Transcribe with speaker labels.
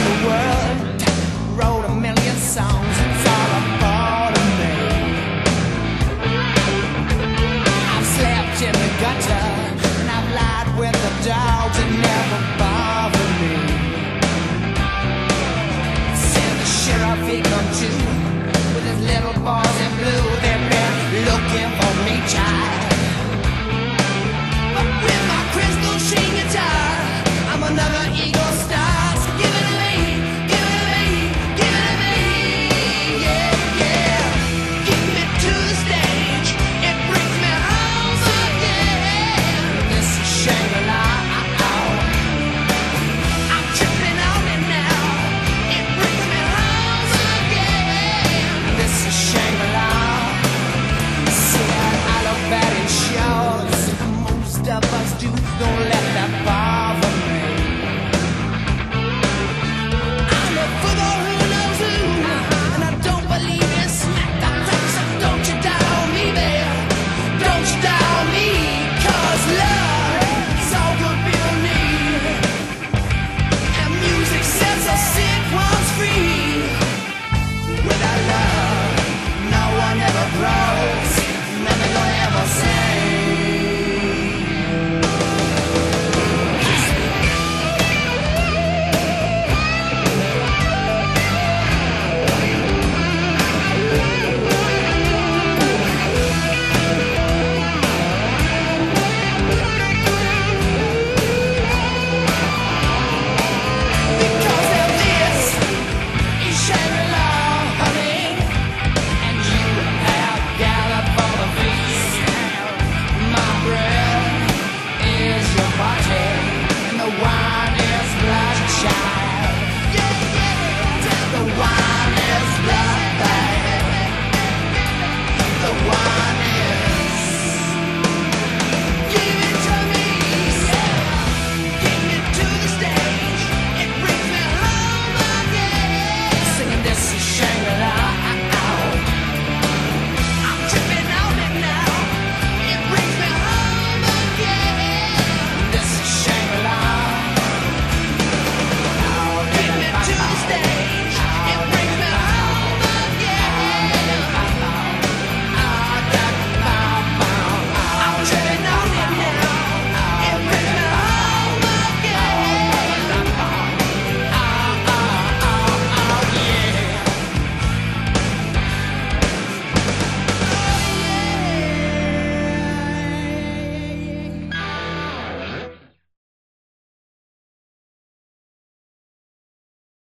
Speaker 1: the world, wrote a million songs, it's all a part of me. I've slept in the gutter, and I've lied with the dogs, it never bothered me. Send the sheriff, he come too, with his little boys in blue. They've been looking for me, child.